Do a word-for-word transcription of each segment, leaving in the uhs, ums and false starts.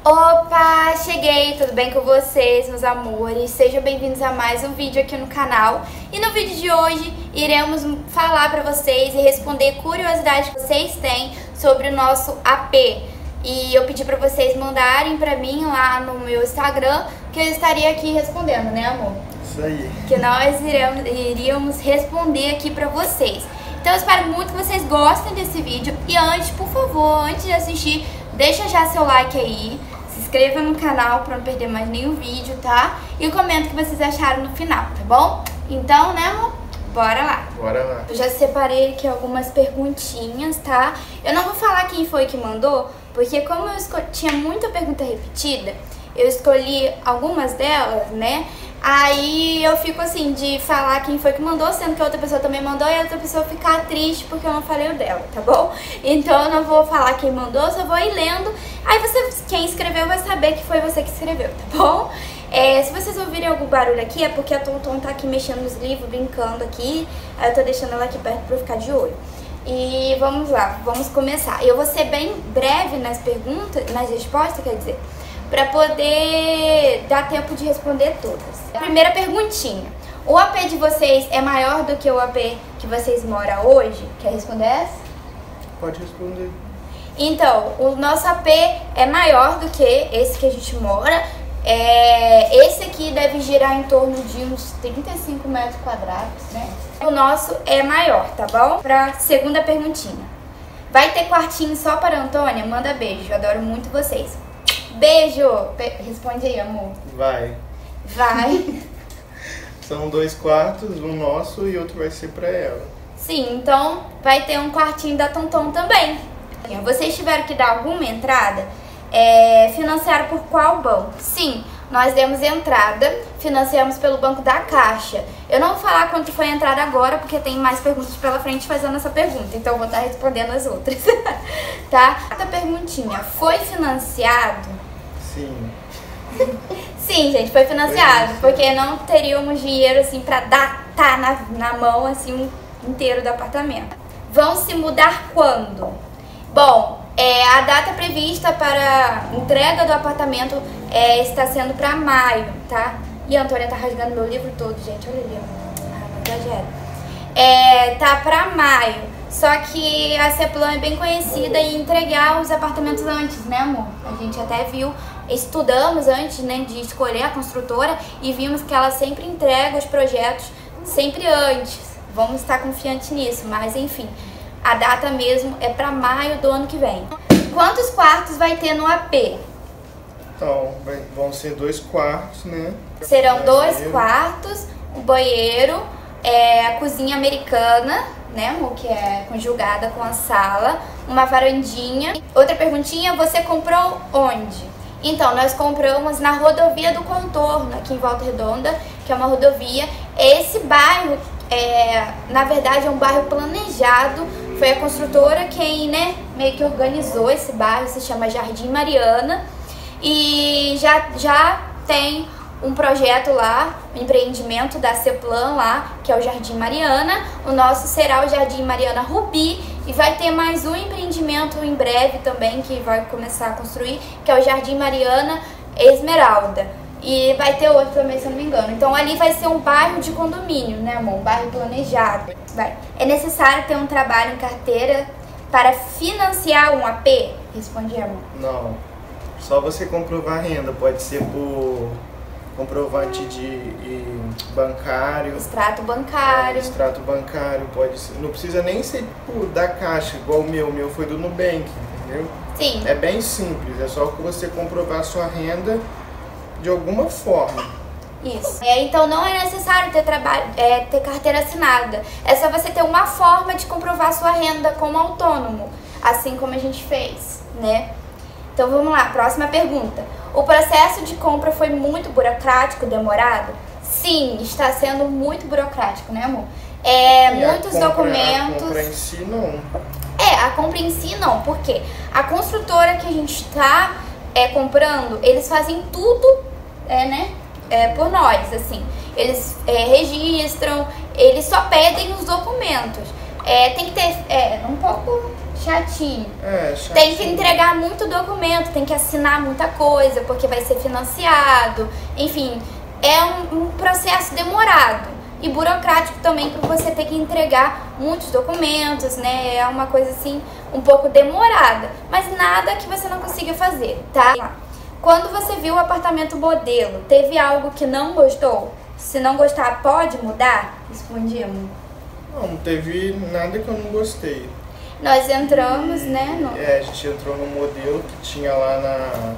Opa, cheguei, tudo bem com vocês, meus amores? Sejam bem-vindos a mais um vídeo aqui no canal. E no vídeo de hoje, iremos falar pra vocês e responder curiosidades que vocês têm sobre o nosso A P. E eu pedi pra vocês mandarem pra mim lá no meu Instagram, que eu estaria aqui respondendo, né, amor? Isso aí. Que nós iremos, iríamos responder aqui pra vocês. Então eu espero muito que vocês gostem desse vídeo. E antes, por favor, antes de assistir, deixa já seu like aí. Se inscreva no canal pra não perder mais nenhum vídeo, tá? E comenta o que vocês acharam no final, tá bom? Então, né, amor? Bora lá. Bora lá. Eu já separei aqui algumas perguntinhas, tá? Eu não vou falar quem foi que mandou, porque como eu escolhi, tinha muita pergunta repetida, eu escolhi algumas delas, né? Aí eu fico assim, de falar quem foi que mandou, sendo que a outra pessoa também mandou e a outra pessoa ficar triste porque eu não falei o dela, tá bom? Então eu não vou falar quem mandou, só vou ir lendo. Aí você, quem escreveu vai saber que foi você que escreveu, tá bom? É, se vocês ouvirem algum barulho aqui, é porque a Tonton tá aqui mexendo nos livros, brincando aqui. Aí eu tô deixando ela aqui perto pra eu ficar de olho. E vamos lá, vamos começar. Eu vou ser bem breve nas perguntas, nas respostas, quer dizer, pra poder dar tempo de responder todas. Primeira perguntinha. O A P de vocês é maior do que o A P que vocês moram hoje? Quer responder essa? Pode responder. Então, o nosso A P é maior do que esse que a gente mora. É, esse aqui deve girar em torno de uns trinta e cinco metros quadrados, né? O nosso é maior, tá bom? Pra segunda perguntinha. Vai ter quartinho só para a Antônia? Manda beijo, eu adoro muito vocês. Beijo! Responde aí, amor. Vai. Vai. São dois quartos, um nosso e outro vai ser pra ela. Sim, então vai ter um quartinho da Tonton também. Vocês tiveram que dar alguma entrada? É, financiaram por qual banco? Sim, nós demos entrada, financiamos pelo Banco da Caixa. Eu não vou falar quanto foi a entrada agora, porque tem mais perguntas pela frente fazendo essa pergunta, então eu vou estar respondendo as outras. Tá? Outra perguntinha, foi financiado? Sim. Sim, gente, foi financiado, porque não teríamos dinheiro assim pra dar, tá na, na mão assim um inteiro do apartamento. Vão se mudar quando? Bom, é, a data prevista para entrega do apartamento é, está sendo para maio, tá? E a Antônia tá rasgando meu livro todo, gente, olha ali, ó. Ah, não exagero. É, tá para maio, só que a Ceplan é bem conhecida em entregar os apartamentos antes, né, amor? A gente até viu, estudamos antes, né, de escolher a construtora e vimos que ela sempre entrega os projetos sempre antes. Vamos estar confiantes nisso, mas enfim. A data mesmo é para maio do ano que vem. Quantos quartos vai ter no A P? Então, vai, vão ser dois quartos, né? Serão banheiro. dois quartos, um banheiro, é, a cozinha americana, né, amor, que é conjugada com a sala, uma varandinha. Outra perguntinha, você comprou onde? Então, nós compramos na rodovia do Contorno, aqui em Volta Redonda, que é uma rodovia. Esse bairro, é, na verdade, é um bairro planejado. Foi a construtora quem, né, meio que organizou esse bairro, se chama Jardim Mariana. E já, já tem um projeto lá, um empreendimento da Ceplan lá, que é o Jardim Mariana. O nosso será o Jardim Mariana Rubi. E vai ter mais um empreendimento em breve também, que vai começar a construir, que é o Jardim Mariana Esmeralda. E vai ter outro também, se eu não me engano. Então ali vai ser um bairro de condomínio, né, amor? Um bairro planejado. Vai. É necessário ter um trabalho em carteira para financiar um A P? Responde, amor. Não. Só você comprovar a renda. Pode ser por comprovante de, de bancário. Extrato bancário. É, extrato bancário. Pode ser. Não precisa nem ser por, da Caixa, igual o meu. O meu foi do Nubank, entendeu? Sim. É bem simples. É só que você comprovar a sua renda de alguma forma. Isso. É, então não é necessário ter, trabalho, é, ter carteira assinada. É só você ter uma forma de comprovar sua renda como autônomo, assim como a gente fez, né? Então vamos lá, próxima pergunta. O processo de compra foi muito burocrático, demorado? Sim, está sendo muito burocrático, né, amor? É, E muitos a compra, documentos... A compra em si, não. É, a compra em si não, porque a construtora que a gente está é, comprando, eles fazem tudo, é, né, é, por nós, assim. Eles é, registram, eles só pedem os documentos. É, tem que ter é, um pouco chatinho. É, chatinho. Tem que entregar muito documento, tem que assinar muita coisa, porque vai ser financiado. Enfim, é um, um processo demorado e burocrático também, para você ter que entregar muitos documentos, né? É uma coisa assim, um pouco demorada, mas nada que você não consiga fazer, tá? Quando você viu o apartamento modelo, teve algo que não gostou? Se não gostar, pode mudar? Respondimos. Não, não teve nada que eu não gostei. Nós entramos, e, né? No... É, a gente entrou no modelo que tinha lá na,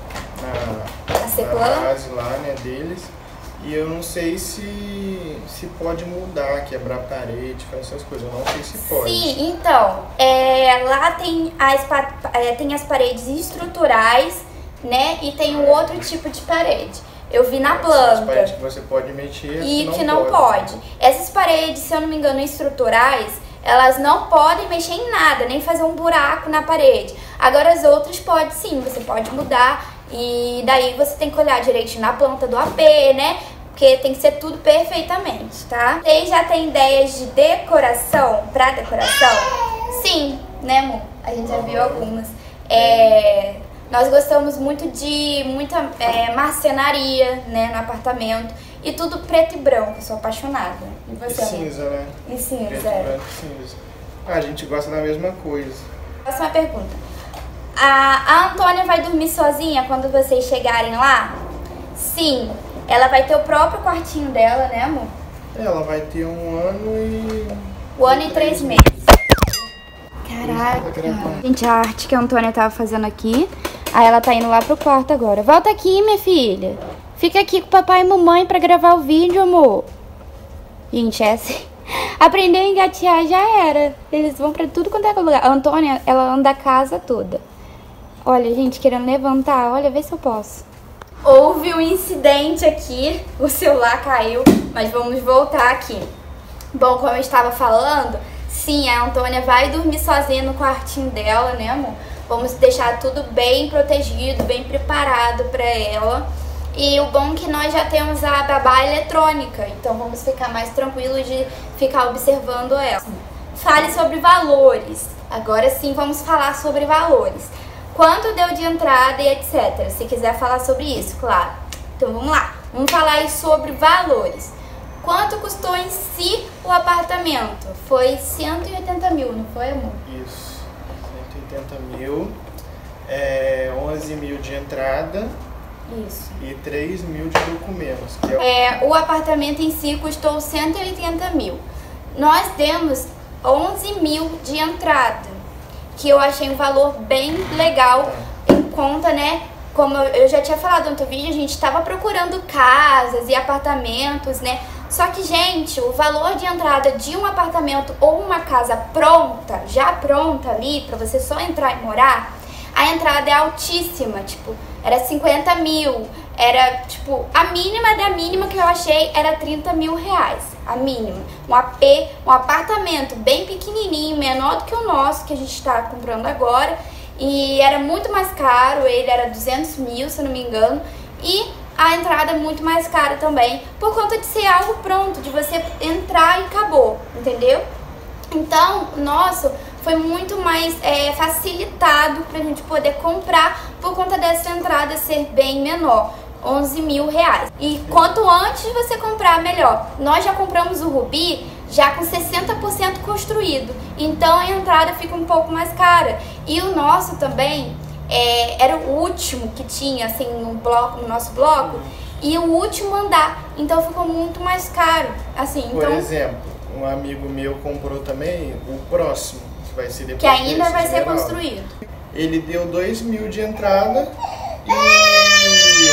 na, na base lá, né, deles. E eu não sei se, se pode mudar, quebrar parede, fazer essas coisas. Eu não sei se pode. Sim, então, é, lá tem as, é, tem as paredes estruturais, né? E tem um outro tipo de parede. Eu vi na planta. As paredes que você pode mexer e que que não não pode. pode. Essas paredes, se eu não me engano, estruturais, elas não podem mexer em nada, nem fazer um buraco na parede. Agora as outras pode sim, você pode mudar. E daí você tem que olhar direitinho na planta do A P, né? Porque tem que ser tudo perfeitamente, tá? Vocês já tem ideias de decoração, pra decoração? Sim, né, amor? A gente já viu algumas. É... Nós gostamos muito de muita é, marcenaria, né, no apartamento. E tudo preto e branco, eu sou apaixonada. E você, e cinza, amor? né? E cinza, preto, é. branco e cinza. Ah, a gente gosta da mesma coisa. Próxima pergunta. A, a Antônia vai dormir sozinha quando vocês chegarem lá? Sim. Ela vai ter o próprio quartinho dela, né, amor? Ela vai ter um ano e... Um ano e três meses. Caraca. Gente, a arte que a Antônia tava fazendo aqui. Aí ela tá indo lá pro quarto agora. Volta aqui, minha filha. Fica aqui com o papai e mamãe pra gravar o vídeo, amor. Gente, é assim. Aprender a engatear já era. Eles vão pra tudo quanto é lugar. A Antônia, ela anda a casa toda. Olha, gente, querendo levantar. Olha, vê se eu posso. Houve um incidente aqui. O celular caiu. Mas vamos voltar aqui. Bom, como eu estava falando, sim, a Antônia vai dormir sozinha no quartinho dela, né, amor? Vamos deixar tudo bem protegido, bem preparado pra ela. E o bom é que nós já temos a babá eletrônica, então vamos ficar mais tranquilos de ficar observando ela. Fale sobre valores. Agora sim vamos falar sobre valores. Quanto deu de entrada e etcétera. Se quiser falar sobre isso, claro. Então vamos lá. Vamos falar aí sobre valores. Quanto custou em si o apartamento? Foi cento e oitenta mil, não foi, amor? Isso. cento e oitenta mil. É, onze mil de entrada. Isso. E três mil de documentos. Que é... É, o apartamento em si custou cento e oitenta mil. Nós demos onze mil de entrada, que eu achei um valor bem legal em conta, né? Como eu já tinha falado no outro vídeo, a gente estava procurando casas e apartamentos, né? Só que, gente, o valor de entrada de um apartamento ou uma casa pronta, já pronta ali, pra você só entrar e morar, a entrada é altíssima, tipo, era cinquenta mil, era, tipo, a mínima da mínima que eu achei era trinta mil reais, a mínima. Um A P, um apartamento bem pequenininho, menor do que o nosso, que a gente tá comprando agora, e era muito mais caro, ele era duzentos mil, se eu não me engano, e a entrada é muito mais cara também, por conta de ser algo pronto, de você entrar e acabou, entendeu? Então, nosso foi muito mais é, facilitado pra gente poder comprar por conta dessa entrada ser bem menor, onze mil reais. E quanto antes você comprar, melhor. Nós já compramos o Rubi já com sessenta por cento construído, então a entrada fica um pouco mais cara. E o nosso também é, era o último que tinha, assim, no, bloco, no nosso bloco, e o último andar, então ficou muito mais caro, assim. Por então, exemplo, um amigo meu comprou também o próximo, que vai ser depois que ainda desse, vai ser geral. construído. Ele deu dois mil de entrada e...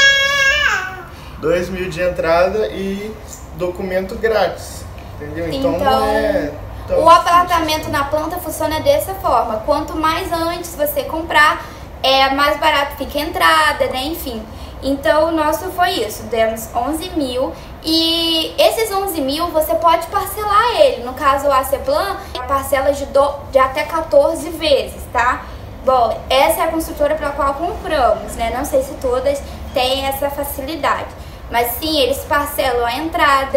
dois mil de entrada e documento grátis, entendeu? Então, Então, não é tão o apartamento difícil. na planta funciona dessa forma. Quanto mais antes você comprar, é mais barato fica a entrada, né? Enfim. Então, o nosso foi isso. Demos onze mil. E esses onze mil você pode parcelar ele. No caso, o A C Plan, parcela de, do, de até quatorze vezes, tá? Bom, essa é a construtora pela qual compramos, né? Não sei se todas têm essa facilidade. Mas sim, eles parcelam a entrada,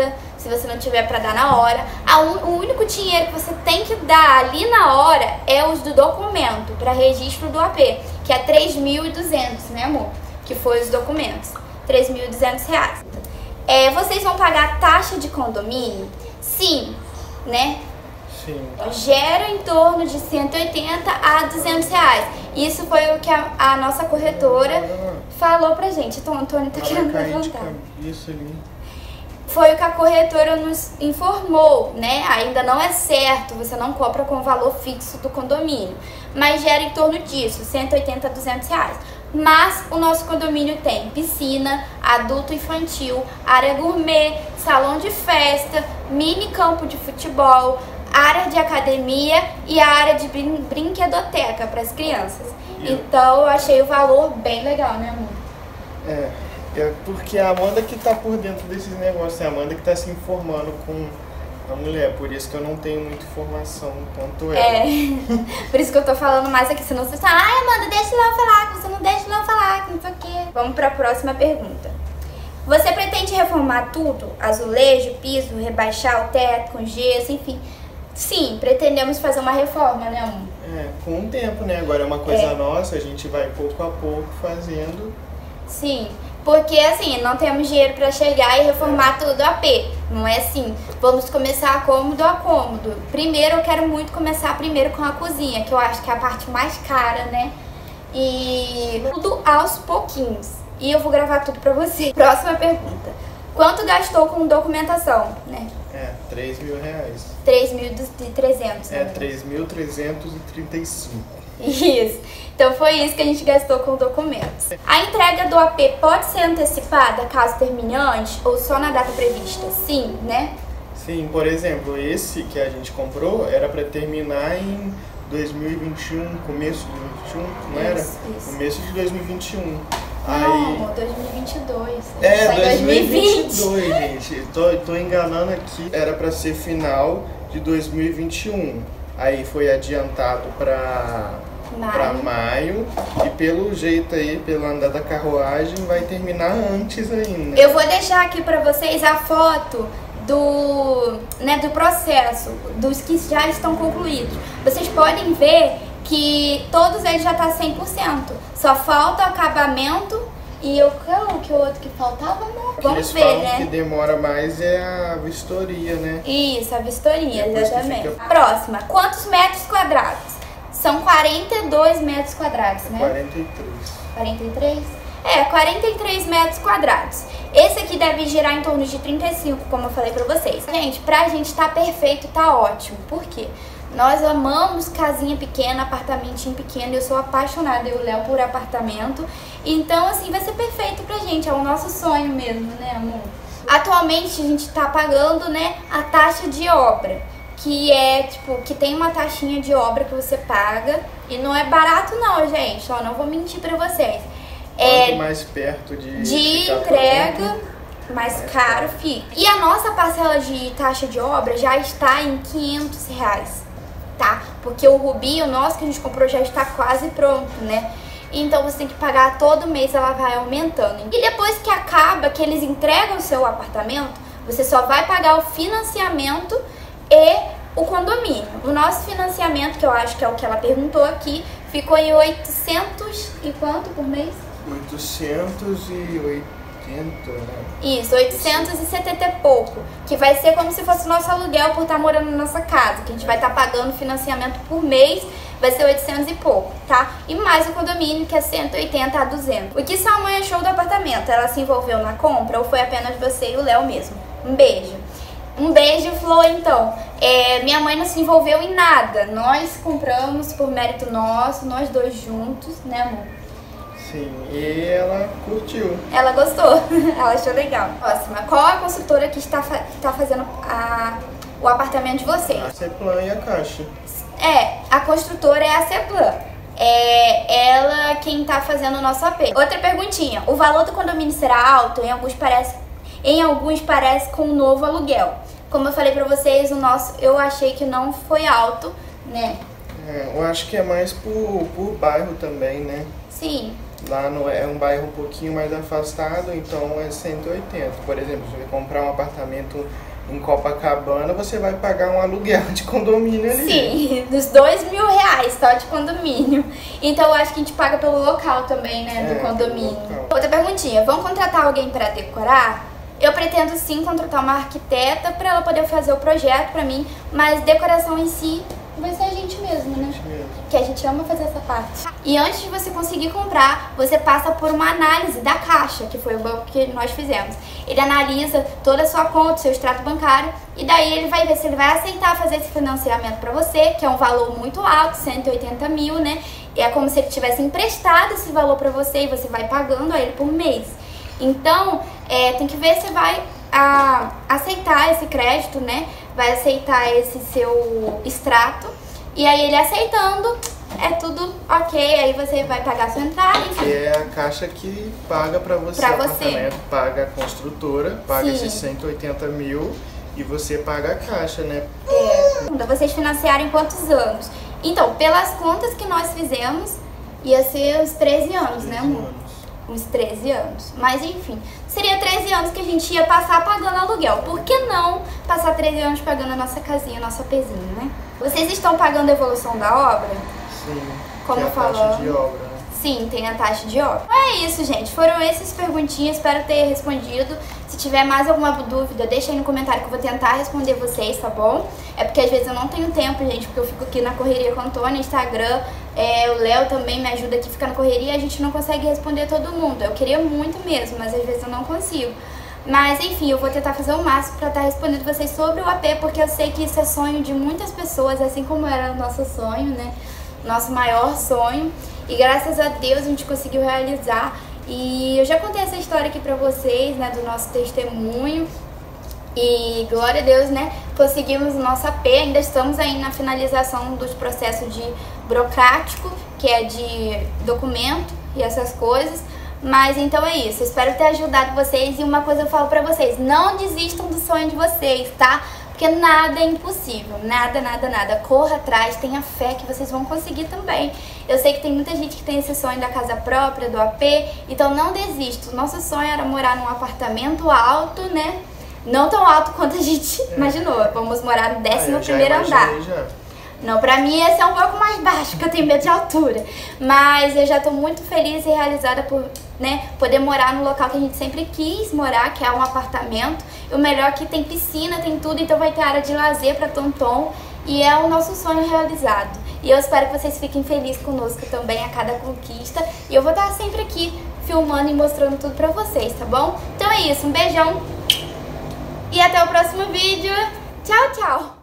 se você não tiver pra dar na hora. A un... O único dinheiro que você tem que dar ali na hora é os do documento para registro do A P, que é três mil e duzentos, né, amor? Que foi os documentos, três mil e duzentos reais. É, vocês vão pagar taxa de condomínio? Sim, né? Sim. Gera em torno de cento e oitenta a duzentos reais. Isso foi o que a, a nossa corretora falou pra gente. Então, o Antônio tá querendo levantar. Isso ali. Foi o que a corretora nos informou, né? Ainda não é certo, você não compra com o valor fixo do condomínio, mas gera em torno disso, cento e oitenta a duzentos reais. Mas o nosso condomínio tem piscina, adulto infantil, área gourmet, salão de festa, mini campo de futebol, área de academia e a área de brin brinquedoteca para as crianças. Yeah. Então eu achei o valor bem legal, né, amor? É, é porque a Amanda que tá por dentro desses negócios, é a Amanda que tá se informando com a mulher, por isso que eu não tenho muita informação quanto ela. É, por isso que eu tô falando mais aqui, senão você fala, ai Amanda, deixa eu falar, que você não deixa eu falar, que não sei o quê. Vamos pra próxima pergunta. Você pretende reformar tudo? Azulejo, piso, rebaixar o teto com gesso, enfim. Sim, pretendemos fazer uma reforma, né, amor? É, com o tempo, né? Agora é uma coisa é. nossa, a gente vai pouco a pouco fazendo. Sim, porque assim, não temos dinheiro pra chegar e reformar é. tudo a pé. Não é assim, vamos começar cômodo a cômodo. Primeiro, eu quero muito começar primeiro com a cozinha, que eu acho que é a parte mais cara, né? E tudo aos pouquinhos. E eu vou gravar tudo pra você. Próxima pergunta. Quanto gastou com documentação, né? É, três mil reais. três mil e trezentos. É, três mil trezentos e trinta e cinco. Isso. Então foi isso que a gente gastou com documentos. A entrega do A P pode ser antecipada caso termine antes ou só na data prevista? Sim, né? Sim, por exemplo, esse que a gente comprou era para terminar em dois mil e vinte e um, começo de dois mil e vinte e um, não era? Isso, isso. Começo de dois mil e vinte e um. Não, Aí... dois mil e vinte e dois. É, tá dois mil e vinte e dois, gente. Tô, tô enganando aqui. Era para ser final de dois mil e vinte e um. Aí foi adiantado para maio. Pra maio. E pelo jeito aí, pelo andar da carruagem, vai terminar antes ainda. Eu vou deixar aqui para vocês a foto do, né, do processo, dos que já estão concluídos. Vocês podem ver que todos eles já estão tá cem por cento. Só falta o acabamento e o que o outro que faltava, não. Vamos Eles ver, falam né? que demora mais é a vistoria, né? Isso, a vistoria, Depois exatamente. fica... Próxima, quantos metros quadrados? São quarenta e dois metros quadrados, né? quarenta e três. quarenta e três? É, quarenta e três metros quadrados. Esse aqui deve girar em torno de trinta e cinco, como eu falei pra vocês. Gente, pra gente tá perfeito, tá ótimo. Por quê? Nós amamos casinha pequena, apartamentinho pequeno. Eu sou apaixonada, eu e o Léo, por apartamento. Então, assim, vai ser perfeito pra gente. É o nosso sonho mesmo, né, amor? Atualmente, a gente tá pagando, né, a taxa de obra. Que é, tipo, que tem uma taxinha de obra que você paga. E não é barato não, gente. Ó, não vou mentir pra vocês. Quanto é mais perto de, de entrega, mais caro fica. E a nossa parcela de taxa de obra já está em quinhentos reais, tá? Porque o Rubi, o nosso que a gente comprou, já está quase pronto, né? Então você tem que pagar todo mês, ela vai aumentando. E depois que acaba, que eles entregam o seu apartamento, você só vai pagar o financiamento e o condomínio. O nosso financiamento, que eu acho que é o que ela perguntou aqui, ficou em oitocentos e quanto por mês? oitocentos e oitenta, né? Isso, oitocentos e setenta e pouco. Que vai ser como se fosse o nosso aluguel por estar morando na nossa casa. Que a gente vai estar pagando financiamento por mês, vai ser oitocentos e pouco, tá? E mais o condomínio, que é cento e oitenta a duzentos. O que sua mãe achou do apartamento? Ela se envolveu na compra ou foi apenas você e o Léo mesmo? Um beijo. Um beijo, Flor, então. É, minha mãe não se envolveu em nada. Nós compramos por mérito nosso, nós dois juntos, né, amor? Sim, e ela curtiu. Ela gostou, ela achou legal. Próxima, qual a construtora que está, fa que está fazendo a, o apartamento de vocês? A Ceplan e a Caixa. É, a construtora é a Ceplan. É ela quem está fazendo o nosso A P. Outra perguntinha, o valor do condomínio será alto? Em alguns parece, em alguns parece com um novo aluguel. Como eu falei pra vocês, o nosso eu achei que não foi alto, né? É, eu acho que é mais por, por bairro também, né? Sim. Lá no, é um bairro um pouquinho mais afastado, então é cento e oitenta. Por exemplo, se você comprar um apartamento em Copacabana, você vai pagar um aluguel de condomínio ali. Sim, dos dois mil reais só de condomínio. Então eu acho que a gente paga pelo local também, né, do É, condomínio. pelo local. Outra perguntinha, vão contratar alguém para decorar? Eu pretendo sim contratar uma arquiteta para ela poder fazer o projeto para mim, mas decoração em si vai ser a gente mesmo, né? Gente mesmo. Que a gente ama fazer essa parte. E antes de você conseguir comprar, você passa por uma análise da Caixa, que foi o banco que nós fizemos. Ele analisa toda a sua conta, seu extrato bancário, e daí ele vai ver se ele vai aceitar fazer esse financiamento para você, que é um valor muito alto, cento e oitenta mil, né? É como se ele tivesse emprestado esse valor para você e você vai pagando a ele por mês. Então, é, tem que ver se vai a, aceitar esse crédito, né? Vai aceitar esse seu extrato. E aí ele aceitando, é tudo ok. Aí você vai pagar a sua entrada, enfim. Que é a Caixa que paga pra você Pra o você. apartamento, paga a construtora, paga Sim. esses cento e oitenta mil e você paga a Caixa, né? É, vocês financiarem quantos anos? Então, pelas contas que nós fizemos, ia ser uns treze anos, né, amor? anos. Uns treze anos. Mas enfim, seria treze anos que a gente ia passar pagando aluguel. Por que não passar treze anos pagando a nossa casinha, a nossa pezinha, né? Vocês estão pagando a evolução da obra? Sim. Como que é a taxa falamos. de obra, né? Sim, tem a taxa de obra. É isso, gente. Foram essas perguntinhas. Espero ter respondido. Se tiver mais alguma dúvida, deixa aí no comentário que eu vou tentar responder vocês, tá bom? É porque às vezes eu não tenho tempo, gente, porque eu fico aqui na correria com o Antônio, Instagram. É, o Léo também me ajuda aqui a ficar na correria e a gente não consegue responder todo mundo. Eu queria muito mesmo, mas às vezes eu não consigo. Mas enfim, eu vou tentar fazer o máximo pra estar respondendo vocês sobre o A P, porque eu sei que isso é sonho de muitas pessoas, assim como era o nosso sonho, né? Nosso maior sonho. E graças a Deus a gente conseguiu realizar. E eu já contei essa história aqui pra vocês, né, do nosso testemunho. E glória a Deus, né, conseguimos o nosso A P. Ainda estamos aí na finalização dos processos de burocrático, que é de documento e essas coisas. Mas então é isso, espero ter ajudado vocês. E uma coisa eu falo pra vocês, não desistam do sonho de vocês, tá? Porque nada é impossível, nada, nada, nada. Corra atrás, tenha fé que vocês vão conseguir também. Eu sei que tem muita gente que tem esse sonho da casa própria, do A P, então não desista. O nosso sonho era morar num apartamento alto, né? Não tão alto quanto a gente é. imaginou. Vamos morar no décimo primeiro andar. Já. Não, pra mim esse é um pouco mais baixo, porque eu tenho medo de altura. Mas eu já tô muito feliz e realizada por, né, poder morar no local que a gente sempre quis morar, que é um apartamento. E o melhor é que tem piscina, tem tudo, então vai ter área de lazer pra Tonton. E é o nosso sonho realizado. E eu espero que vocês fiquem felizes conosco também a cada conquista. E eu vou estar sempre aqui filmando e mostrando tudo pra vocês, tá bom? Então é isso, um beijão. E até o próximo vídeo. Tchau, tchau!